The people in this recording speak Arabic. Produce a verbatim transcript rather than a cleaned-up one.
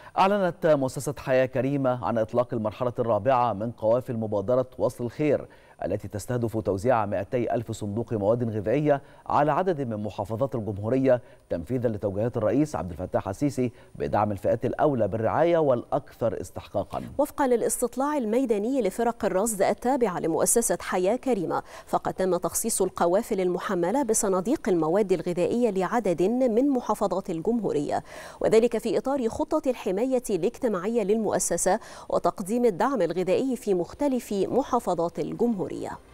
أعلنت مؤسسة حياة كريمة عن إطلاق المرحلة الرابعة من قوافل مبادرة وصل الخير التي تستهدف توزيع مئتي ألف صندوق مواد غذائية على عدد من محافظات الجمهورية تنفيذا لتوجيهات الرئيس عبد الفتاح السيسي بدعم الفئات الأولى بالرعاية والأكثر استحقاقا. وفقا للاستطلاع الميداني لفرق الرصد التابعة لمؤسسة حياة كريمة، فقد تم تخصيص القوافل المحملة بصناديق المواد الغذائية لعدد من محافظات الجمهورية، وذلك في إطار خطة الحماية الاجتماعية للمؤسسة وتقديم الدعم الغذائي في مختلف محافظات الجمهورية.